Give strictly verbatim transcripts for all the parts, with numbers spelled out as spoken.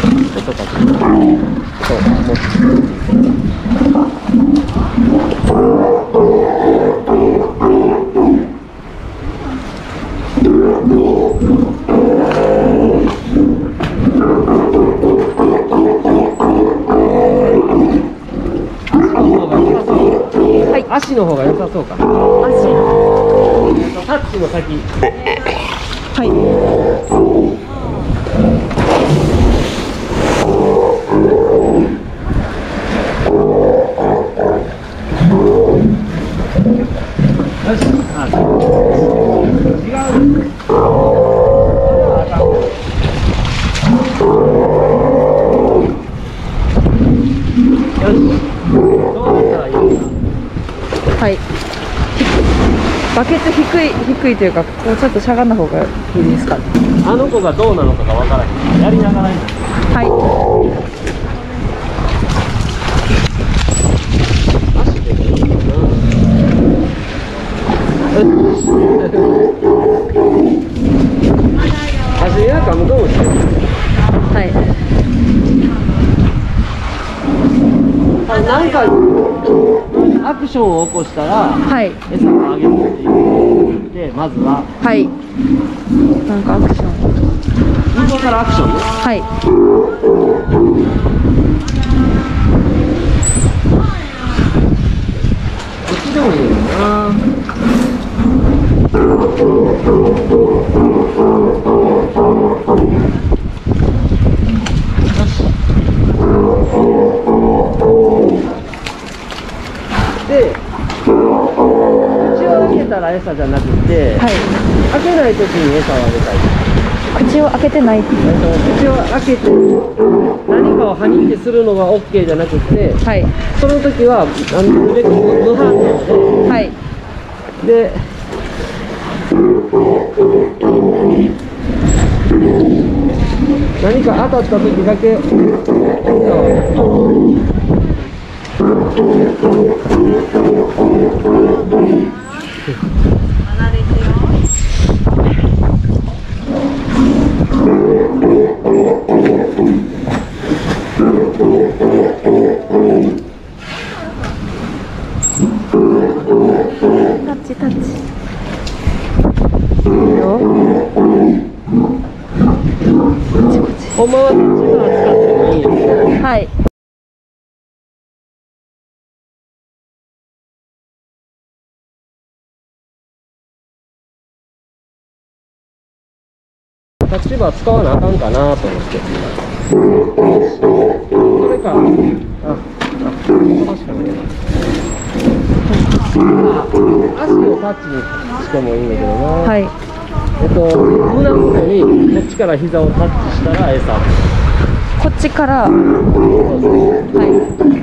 音かける。そう、も足の方が良さそうか。足のタッチの先。 はい。 よし。あ、違う。よし。どうしたらいいか。 はい。バケツ低い低いというか、こうちょっとしゃがんだ方がいいですかね。 あの子がどうなのかがわからない。やりながらになる。 はい。 足でいいかな。足やかむかもしれない。 はい。 なんかアクションを起こしたら、 はい。 餌をあげるっていうで、まずははい。なんかアクション。 向こうからアクションね。 はい。 どっちでもいいよな。で、口を開けたら餌じゃなくて、 はい。 開けないときに餌をあげたい。 口を開けてない。 口を開けて何かを歯にってするのが オーケー じゃなくて、 はい。 その時はなるべく無反応で、 はい。 で何か当たった時だけ餌をあげる。 タッチタッチ。いいよ。こっちこっち。 ほんまはこっちから使ってもいいんやけど、 はい。 タッチバー使わなあかんかなと思って。それか、あ、あ、確かに。足をタッチにしてもいいんだけどな。 はい。 えっと、胸元にこっちから膝をタッチしたら餌。 こっちから。 そうそう。 はい。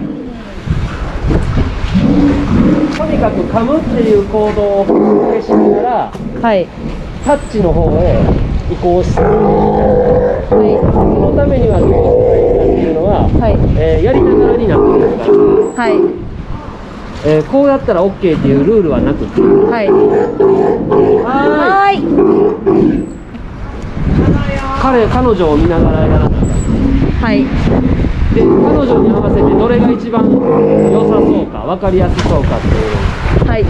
とにかく噛むっていう行動を消しながら、 はい。 タッチの方へ移行して、 はそのためにはどうしたらいいかっていうのは、 はい。 えーやりながらになってるから、 はい。 えーこうやったら オーケー っていうルールはなくて、 はい。 はーい、 はーい。 彼彼女を見ながらやらない。 はい。 で、彼女に合わせてどれが一番良さそうか、分かりやすそうかっていうのを。 はい。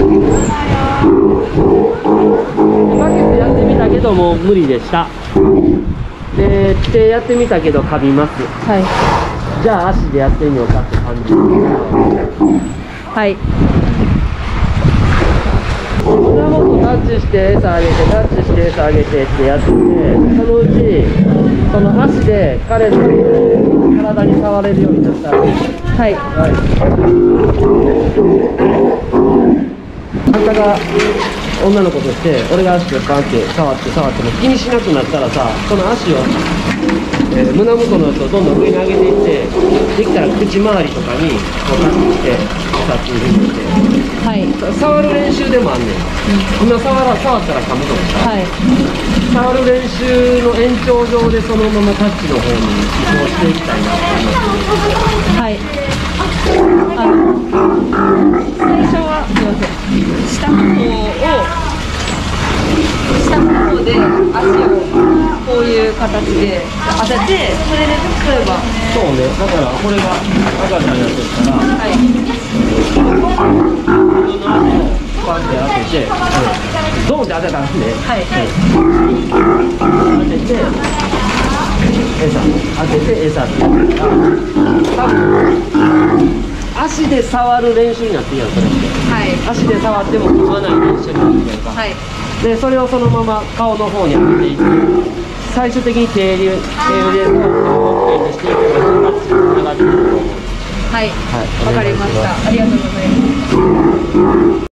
バケツやってみたけどもう無理でした。で、手やってみたけど噛みます。 はい。 じゃあ足でやってみようかって感じ。 はい。 胸元タッチして餌あげて、タッチして餌あげてってやってて、そのうちその足で彼の体に触れるようになったら、はい、はい、あんたが女の子として俺が足をバンって触って触っても気にしなくなったらさ、その足を、えー、胸元のやつをどんどん上に上げていって、できたら口周りとかにこうタッチして餌っていうふうにして、 はい。 触る練習でもあんねん。今触ら触ったら噛むとかさ、 はい。 触る練習の延長上でそのままタッチの方に移行していきたいなと思って。 はい。あの最初はすいません。下の方を下の方で足をこういう形で当てて、それで例えばそうね、だからこれが赤ちゃんやとしたら、 はい自分の足をパンって当てて、ドンって当てたらね、 はいはい当てて、餌、当てて餌ってやったら、多分足で触る練習になってるやん、それって。 はい足で触っても踏まない練習になってるやんか。 はいで、それをそのまま顔の方に当てていって、最終的に手入れ、手入れを OK にしていけば、順番につながっていくと思う。 はい、 はい、 わかりました。ありがとうございます。